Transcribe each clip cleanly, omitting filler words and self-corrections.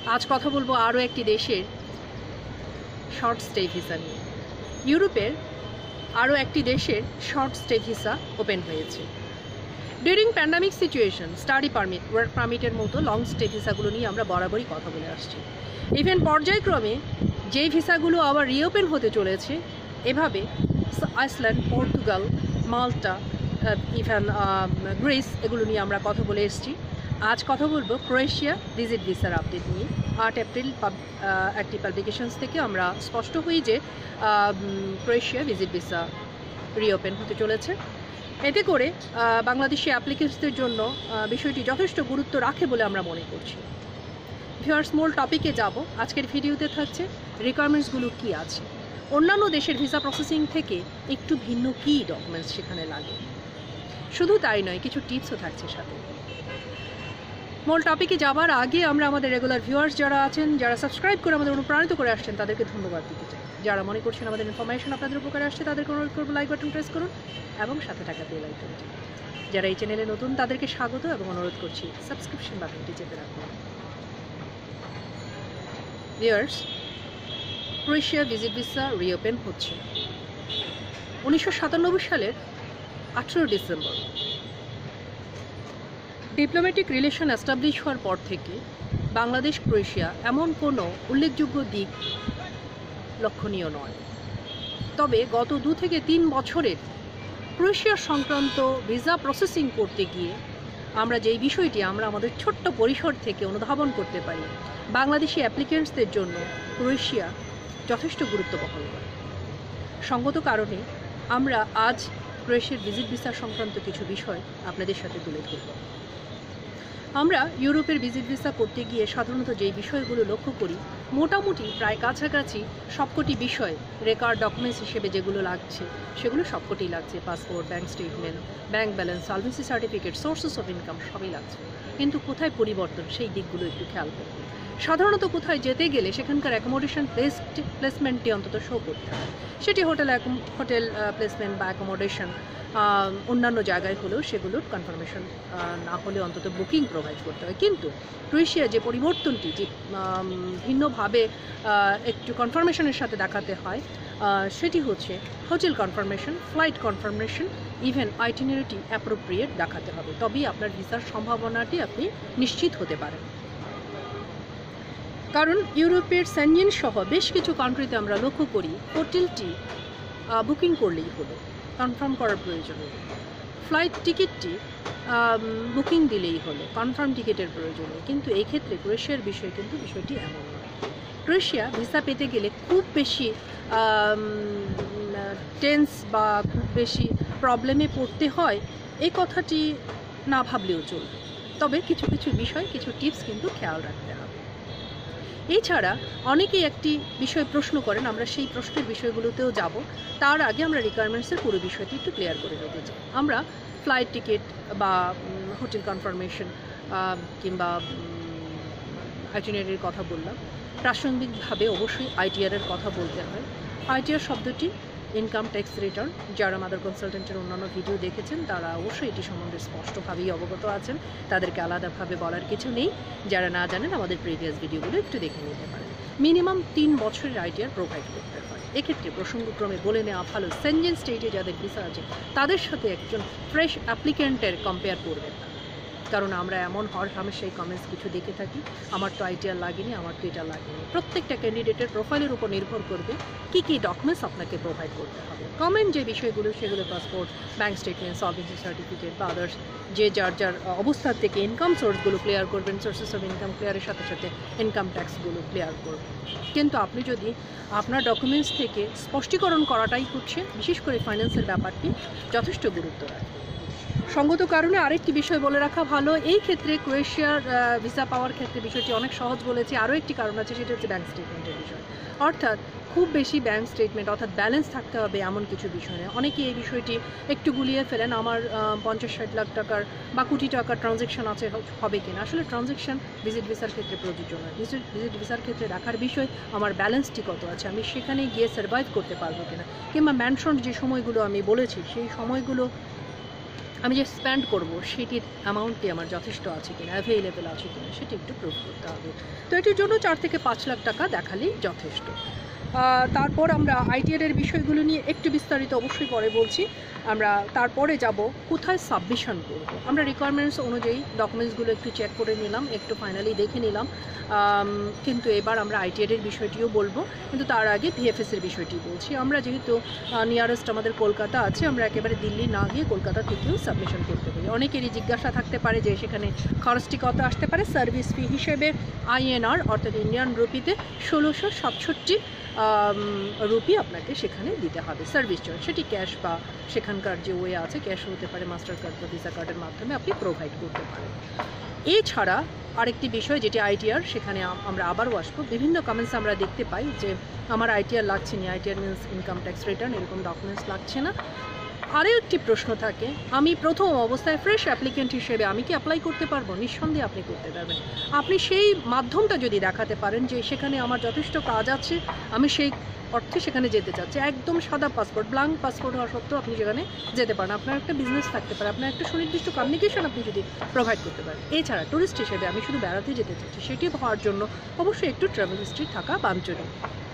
আজ কথা বলবো আরও একটি দেশের শর্ট স্টে ভিসা নিয়ে। ইউরোপের আরও একটি দেশের শর্ট স্টে ভিসা ওপেন হয়েছে। During pandemic situation study permit, work পারমিটের মতো লং স্টে ভিসাগুলো নিয়ে আমরা বরাবরই কথা বলে আসছি। ইভেন পর্যায়ক্রমে যেই ভিসাগুলো আবার রিওপেন হতে চলেছে, এভাবে Iceland, Portugal, Malta, even Greece, এগুলো নিয়ে আমরা কথা বলে এসেছি। আজ কথা বলবো ক্রোয়েশিয়া ভিজিট ভিসার আপডেট নিয়ে। 8 এপ্রিল একটি পাবলিকেশনস থেকে আমরা স্পষ্ট হই যে ক্রোয়েশিয়া ভিজিট ভিসা রিওপেন হতে চলেছে। এতে করে বাংলাদেশি অ্যাপ্লিকেন্টসদের জন্য বিষয়টি যথেষ্ট গুরুত্ব রাখে বলে আমরা মনে করছি। ভিউয়ার্স, মূল টপিকে যাব। আজকের ভিডিওতে থাকছে রিকোয়ারমেন্টসগুলো কী আছে, অন্যান্য দেশের ভিসা প্রসেসিং থেকে একটু ভিন্ন কী ডকুমেন্টস সেখানে লাগে। শুধু তাই নয়, কিছু টিপসও থাকছে সাথে। মূল টপিকে যাবার আগে আমরা আমাদের রেগুলার ভিউয়ার্স যারা আছেন, যারা সাবস্ক্রাইব করে আমাদের অনুপ্রাণিত করে আসছেন, তাদেরকে ধন্যবাদ দিতে চাই। যারা মনে করছেন আমাদের ইনফরমেশন আপনাদের উপকারে আসছে, তাদেরকে অনুরোধ করবো লাইক বাটন প্রেস করুন এবং সাথে থাকা বেল আইকনটি। যারা এই চ্যানেলে নতুন তাদেরকে স্বাগত এবং অনুরোধ করছি সাবস্ক্রিপশন বাটনটি চেপে রাখুন। Viewers, Croatia visit visa reopen হচ্ছে 1997 সালের 18 ডিসেম্বর। ডিপ্লোম্যাটিক রিলেশন এস্টাবলিশ হওয়ার পর থেকে বাংলাদেশ ক্রোয়েশিয়া এমন কোনো উল্লেখযোগ্য দিক লক্ষণীয় নয়। তবে গত 2 থেকে 3 বছরের ক্রোয়েশিয়া সংক্রান্ত ভিসা প্রসেসিং করতে গিয়ে আমরা যেই বিষয়টি আমরা আমাদের ছোট্ট পরিসর থেকে অনুধাবন করতে পারি, বাংলাদেশি অ্যাপ্লিকেন্টসদের জন্য ক্রোয়েশিয়া যথেষ্ট গুরুত্ব বহন করে। সঙ্গত কারণে আমরা আজ ক্রোয়েশিয়ার ভিজিট ভিসা সংক্রান্ত কিছু বিষয় আপনাদের সাথে তুলে ধরব। আমরা ইউরোপের ভিজিট ভিসা করতে গিয়ে সাধারণত যেই বিষয়গুলো লক্ষ্য করি, মোটামুটি প্রায় কাছাকাছি সবকটি বিষয় রেকর্ড ডকুমেন্টস হিসেবে যেগুলো লাগছে সেগুলো সবকটি লাগছে। Passport, bank statement, bank balance, solvency certificate, sources of income সবই লাগছে। কিন্তু কোথায় পরিবর্তন, সেই দিকগুলো একটু খেয়াল করব। সাধারণত কোথায় যেতে গেলে সেখানকার অ্যাকোমোডেশন প্লেসমেন্টটি অন্তত শো করতে হয়। সেটি হোটেল প্লেসমেন্ট বা অ্যাকোমোডেশন অন্যান্য জায়গায় হলেও সেগুলোর কনফার্মেশন না হলে অন্তত বুকিং প্রোভাইড করতে হয়। কিন্তু ক্রোয়েশিয়া যে পরিবর্তনটি যে ভিন্নভাবে একটু কনফার্মেশনের সাথে দেখাতে হয়, সেটি হচ্ছে hotel confirmation, flight confirmation, even আইটিনারিটি অ্যাপ্রোপ্রিয়েট দেখাতে হবে। তবেই আপনার ভিসার সম্ভাবনাটি আপনি নিশ্চিত হতে পারেন। কারণ ইউরোপের সেনজেন সহ বেশ কিছু কান্ট্রিতে আমরা লক্ষ্য করি হোটেলটি বুকিং করলেই হলো, কনফার্ম করার প্রয়োজন নেই। ফ্লাইট টিকিটটি বুকিং দিলেই হলো, কনফার্ম টিকিটের প্রয়োজন নেই। কিন্তু এই ক্ষেত্রে ক্রোয়েশিয়ার বিষয় কিন্তু বিষয়টি এমন নয়। ক্রোয়েশিয়া ভিসা পেতে গেলে খুব বেশি টেন্স বা খুব বেশি প্রবলেমে পড়তে হয় এই কথাটি না ভাবলেও চলবে। তবে কিছু কিছু বিষয়, কিছু টিপস কিন্তু খেয়াল রাখতে হবে। এছাড়া অনেকেই একটি বিষয় প্রশ্ন করেন, আমরা সেই প্রশ্নের বিষয়গুলোতেও যাব। তার আগে আমরা রিকোয়ারমেন্টসের পুরো বিষয়টি একটু ক্লিয়ার করে নিতে চাই। আমরা ফ্লাইট টিকিট বা হোটেল কনফার্মেশন কিংবা আইটিনারির কথা বললাম। প্রাসঙ্গিকভাবে অবশ্যই আইটিআরের কথা বলতে হয়। আইটিআর শব্দটি ইনকাম ট্যাক্স রিটার্ন। যারা মাদার কনসালটেন্টের অন্যান্য ভিডিও দেখেছেন তারা অবশ্যই এটি সম্বন্ধে স্পষ্টভাবেই অবগত আছেন, তাদেরকে আলাদাভাবে বলার কিছু নেই। যারা না জানেন আমাদের প্রিভিয়াস ভিডিওগুলো একটু দেখে নিতে পারেন। মিনিমাম 3 বছরের আইটিআর প্রোভাইড করতে হয়। এক্ষেত্রে প্রসঙ্গক্রমে বলে নেওয়া ভালো, সেনজেন স্টেটে যাদের ভিসা আছে তাদের সাথে একজন ফ্রেশ অ্যাপ্লিকেন্টের কম্পেয়ার করবেন না। কারণ আমরা এমন হরহামেশা এই কমেন্টস কিছু দেখে থাকি, আমার তো আইটিআর লাগেনি, আমার তো এটা লাগেনি। প্রত্যেকটা ক্যান্ডিডেটের প্রোফাইলের উপর নির্ভর করবে কী কী ডকুমেন্টস আপনাকে প্রোভাইড করতে হবে। কমেন্ট যে বিষয়গুলো সেগুলো passport, bank statement, solvency certificate বা আদার্স যে যার অবস্থার থেকে ইনকাম সোর্সগুলো ক্লিয়ার করবেন। সোর্সেস অফ ইনকাম ক্লিয়ারের সাথে সাথে ইনকাম ট্যাক্সগুলো ক্লিয়ার করবেন। কিন্তু আপনি যদি আপনার ডকুমেন্টস থেকে স্পষ্টীকরণ করাটাই হচ্ছে, বিশেষ করে ফাইন্যান্সের ব্যাপারটি যথেষ্ট গুরুত্ব রাখে। সঙ্গত কারণে আরেকটি বিষয় বলে রাখা ভালো, এই ক্ষেত্রে ক্রোয়েশিয়ার ভিসা পাওয়ার ক্ষেত্রে বিষয়টি অনেক সহজ বলেছি। আরও একটি কারণ আছে, সেটা হচ্ছে ব্যাঙ্ক স্টেটমেন্টের বিষয়। অর্থাৎ খুব বেশি ব্যাঙ্ক স্টেটমেন্ট অর্থাৎ ব্যালেন্স থাকতে হবে এমন কিছু বিষয় নেই। অনেকেই এই বিষয়টি একটু গুলিয়ে ফেলেন, আমার 50-60 লাখ টাকার বা কোটি টাকার ট্রানজ্যাকশন আছে, হবে কিনা। আসলে ট্রানজ্যাকশন ভিজিট ভিসার ক্ষেত্রে প্রযোজ্য নয়। ভিজিট ভিসার ক্ষেত্রে রাখার বিষয় আমার ব্যালেন্সটি কত আছে, আমি সেখানে গিয়ে সার্ভাইভ করতে পারবো কিনা, কিংবা ম্যানশন যে সময়গুলো আমি বলেছি সেই সময়গুলো আমি যে স্পেন্ড করব সেটির অ্যামাউন্টটি আমার যথেষ্ট আছে কিনা, অ্যাভেলেবেল আছে কিনা সেটি একটু প্রুভ করতে হবে। তো এটির জন্য 4 থেকে 5 লাখ টাকা দেখালেই যথেষ্ট। তারপর আমরা আইটিআর এর বিষয়গুলো নিয়ে একটু বিস্তারিত অবশ্যই পরে বলছি। আমরা তারপরে যাব কোথায় সাবমিশন করব। আমরা রিকোয়ারমেন্টস অনুযায়ী ডকুমেন্টসগুলো একটু চেক করে নিলাম, একটু ফাইনালি দেখে নিলাম, কিন্তু এবার আমরা আইটিআর এর বিষয়টিও বলবো, কিন্তু তার আগে ভিএফএস এর বিষয়টি বলছি। আমরা যেহেতু নিয়ারেস্ট আমাদের কলকাতা আছে, আমরা একেবারে দিল্লি না গিয়ে কলকাতা থেকেও সাবমিশন করতে পারি। অনেকেরই জিজ্ঞাসা থাকতে পারে যে সেখানে খরচটি কত আসতে পারে। সার্ভিস ফি হিসেবে আইএনআর অর্থাৎ ইন্ডিয়ান রুপিতে 1667 রুপি আপনাকে সেখানে দিতে হবে সার্ভিস চার্জ। সেটি ক্যাশ বা সেখানকার যে ওয়ে আছে, ক্যাশ হতে পারে, মাস্টার কার্ড বা ভিসা কার্ডের মাধ্যমে আপনি প্রোভাইড করতে পারেন। এছাড়া আরেকটি বিষয় যেটি আইটিআর, সেখানে আমরা আবারও আসবো। বিভিন্ন কমেন্টস আমরা দেখতে পাই যে আমার আইটিআর লাগছে না, ITR means income tax return, এরকম ডকুমেন্টস লাগছে না। আরও একটি প্রশ্ন থাকে, আমি প্রথম অবস্থায় ফ্রেশ অ্যাপ্লিকেন্ট হিসেবে আমি কি অ্যাপ্লাই করতে পারবো? নিঃসন্দেহে আপনি করতে পারবেন। আপনি সেই মাধ্যমটা যদি দেখাতে পারেন যে সেখানে আমার যথেষ্ট কাজ আছে, আমি সেই অর্থে সেখানে যেতে চাচ্ছি, একদম সাদা পাসপোর্ট, ব্ল্যাঙ্ক পাসপোর্ট হওয়া সত্ত্বেও আপনি সেখানে যেতে পারেন। আপনার একটা বিজনেস থাকতে পারে, আপনার একটা সুনির্দিষ্ট কমিউনিকেশন আপনি যদি প্রোভাইড করতে পারেন। এছাড়া ট্যুরিস্ট হিসেবে আমি শুধু বেড়াতে যেতে চাচ্ছি, সেটি হওয়ার জন্য অবশ্যই একটু ট্রাভেল হিস্ট্রি থাকা বাঞ্ছনীয়।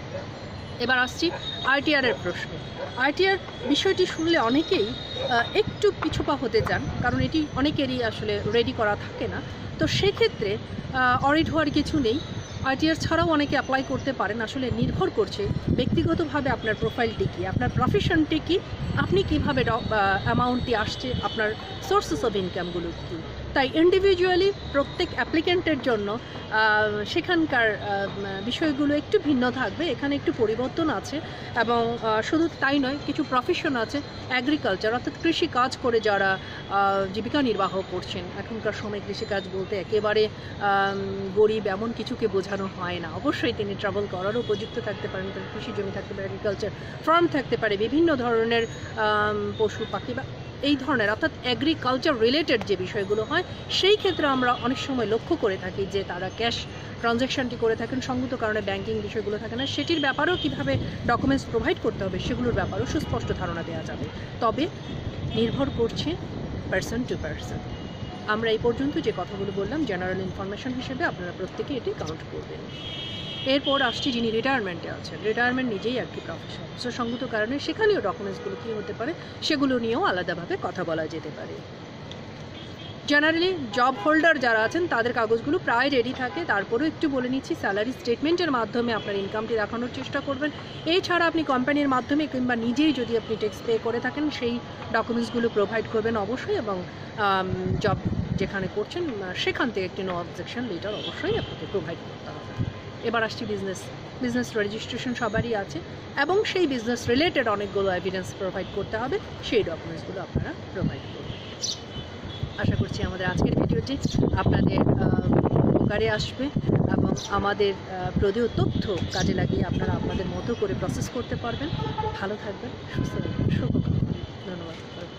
এবার আসছি আইটিআর এর প্রশ্ন। আইটিআর বিষয়টি শুনলে অনেকেই একটু পিছুপা হতে চান, কারণ এটি অনেকেরই আসলে রেডি করা থাকে না। তো সেক্ষেত্রে অরিড হওয়ার কিছু নেই। আইটিআর ছাড়াও অনেকে অ্যাপ্লাই করতে পারেন। আসলে নির্ভর করছে ব্যক্তিগতভাবে আপনার প্রোফাইলটি কী, আপনার প্রফেশনটি কী, আপনি কীভাবে অ্যামাউন্টটি আসছে, আপনার সোর্সেস অফ ইনকামগুলো কী। তাই ইন্ডিভিজুয়ালি প্রত্যেক অ্যাপ্লিক্যান্টের জন্য সেখানকার বিষয়গুলো একটু ভিন্ন থাকবে, এখানে একটু পরিবর্তন আছে। এবং শুধু তাই নয়, কিছু প্রফেশন আছে, অ্যাগ্রিকালচার অর্থাৎ কৃষি কাজ করে যারা জীবিকা নির্বাহ করছেন। এখনকার সময় কৃষিকাজ বলতে একেবারে গরিব এমন কিছুকে বোঝানো হয় না। অবশ্যই তিনি ট্রাভেল করারও উপযুক্ত থাকতে পারেন, তার কৃষি জমি থাকতে পারে, এগ্রিকালচার ফার্ম থাকতে পারে, বিভিন্ন ধরনের পশু পাখি বা এই ধরনের অর্থাৎ এগ্রিকালচার রিলেটেড যে বিষয়গুলো হয়, সেই ক্ষেত্রে আমরা অনেক সময় লক্ষ্য করে থাকি যে তারা ক্যাশ ট্রানজ্যাকশানটি করে থাকেন, সঙ্গত কারণে ব্যাংকিং বিষয়গুলো থাকে না। সেটির ব্যাপারেও কীভাবে ডকুমেন্টস প্রোভাইড করতে হবে সেগুলোর ব্যাপারেও সুস্পষ্ট ধারণা দেওয়া যাবে। তবে নির্ভর করছে পার্সন টু পার্সন। আমরা এই পর্যন্ত যে কথাগুলো বললাম জেনারেল ইনফরমেশন হিসেবে আপনারা প্রত্যেকে এটি কাউন্ট করবেন। এরপর আসছি যিনি রিটায়ারমেন্টে আছেন। রিটায়ারমেন্ট নিজেই একটি প্রফেশন, সো সঙ্গত কারণে সেখানেও ডকুমেন্টসগুলো কী হতে পারে সেগুলো নিয়েও আলাদাভাবে কথা বলা যেতে পারে। জেনারেলি জব হোল্ডার যারা আছেন তাদের কাগজগুলো প্রায় রেডি থাকে। তারপরেও একটু বলে নিচ্ছি, স্যালারি স্টেটমেন্টের মাধ্যমে আপনার ইনকামটি দেখানোর চেষ্টা করবেন। এছাড়া আপনি কোম্পানির মাধ্যমে কিংবা নিজেই যদি আপনি ট্যাক্স পে করে থাকেন সেই ডকুমেন্টসগুলো প্রোভাইড করবেন অবশ্যই। এবং জব যেখানে করছেন সেখান থেকে একটি নো অবজেকশন লেটার অবশ্যই আপনাকে প্রোভাইড করতে হবে। এবার আসছি বিজনেস রেজিস্ট্রেশন সবারই আছে এবং সেই বিজনেস রিলেটেড অনেকগুলো এভিডেন্স প্রোভাইড করতে হবে, সেই ডকুমেন্টসগুলো আপনারা প্রোভাইড করবেন। আশা করছি আমাদের আজকের ভিডিওটি আপনাদের উপকারে আসবে এবং আমাদের প্রদেয় তথ্য কাজে লাগিয়ে আপনারা আপনাদের মতো করে প্রসেস করতে পারবেন। ভালো থাকবেন, সুস্থ থাকবেন, ধন্যবাদ।